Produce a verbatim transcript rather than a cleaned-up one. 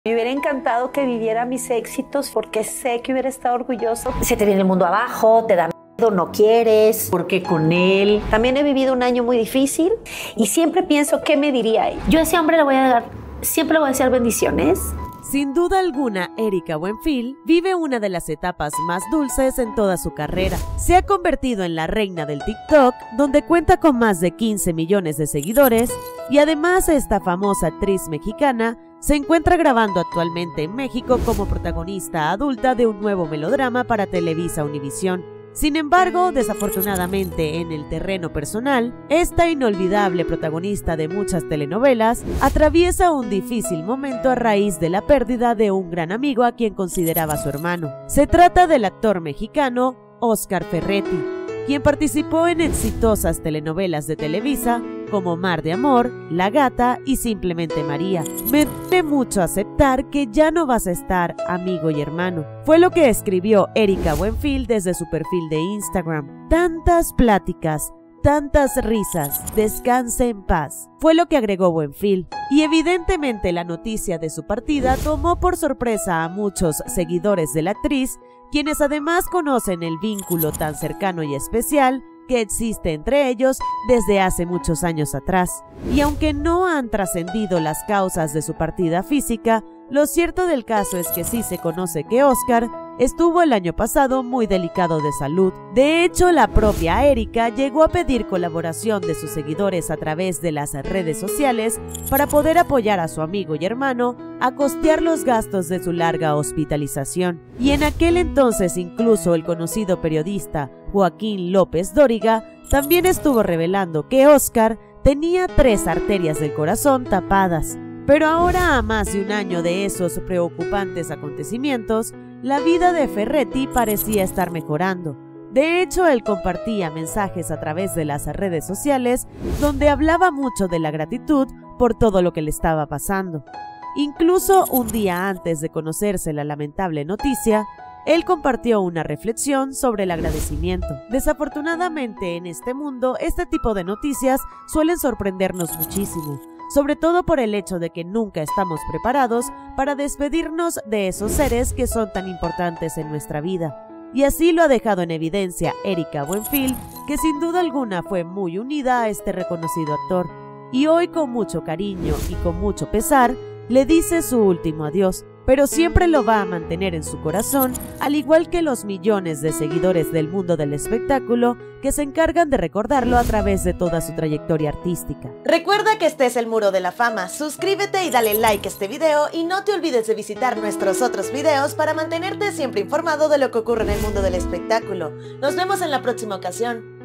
Me hubiera encantado que viviera mis éxitos porque sé que hubiera estado orgulloso. Se te viene el mundo abajo, te da miedo, no quieres, porque con él. También he vivido un año muy difícil y siempre pienso qué me diría él. Yo a ese hombre le voy a dar, siempre le voy a desear bendiciones. Sin duda alguna, Erika Buenfil vive una de las etapas más dulces en toda su carrera. Se ha convertido en la reina del TikTok, donde cuenta con más de quince millones de seguidores, y además esta famosa actriz mexicana se encuentra grabando actualmente en México como protagonista adulta de un nuevo melodrama para Televisa Univisión. Sin embargo, desafortunadamente en el terreno personal, esta inolvidable protagonista de muchas telenovelas atraviesa un difícil momento a raíz de la pérdida de un gran amigo a quien consideraba su hermano. Se trata del actor mexicano Óscar Ferretti, quien participó en exitosas telenovelas de Televisa como Mar de Amor, La Gata y Simplemente María. Me duele mucho aceptar que ya no vas a estar amigo y hermano. Fue lo que escribió Erika Buenfil desde su perfil de Instagram. Tantas pláticas, tantas risas, descanse en paz. Fue lo que agregó Buenfil. Y evidentemente la noticia de su partida tomó por sorpresa a muchos seguidores de la actriz, quienes además conocen el vínculo tan cercano y especial que existe entre ellos desde hace muchos años atrás. Y aunque no han trascendido las causas de su partida física, lo cierto del caso es que sí se conoce que Óscar estuvo el año pasado muy delicado de salud. De hecho, la propia Erika llegó a pedir colaboración de sus seguidores a través de las redes sociales para poder apoyar a su amigo y hermano a costear los gastos de su larga hospitalización. Y en aquel entonces incluso el conocido periodista Joaquín López Dóriga también estuvo revelando que Óscar tenía tres arterias del corazón tapadas. Pero ahora, a más de un año de esos preocupantes acontecimientos, la vida de Ferretti parecía estar mejorando. De hecho, él compartía mensajes a través de las redes sociales donde hablaba mucho de la gratitud por todo lo que le estaba pasando. Incluso un día antes de conocerse la lamentable noticia, él compartió una reflexión sobre el agradecimiento. Desafortunadamente, en este mundo, este tipo de noticias suelen sorprendernos muchísimo, sobre todo por el hecho de que nunca estamos preparados para despedirnos de esos seres que son tan importantes en nuestra vida. Y así lo ha dejado en evidencia Erika Buenfil, que sin duda alguna fue muy unida a este reconocido actor. Y hoy, con mucho cariño y con mucho pesar, le dice su último adiós, pero siempre lo va a mantener en su corazón, al igual que los millones de seguidores del mundo del espectáculo que se encargan de recordarlo a través de toda su trayectoria artística. Recuerda que este es el Muro de la Fama, suscríbete y dale like a este video y no te olvides de visitar nuestros otros videos para mantenerte siempre informado de lo que ocurre en el mundo del espectáculo. Nos vemos en la próxima ocasión.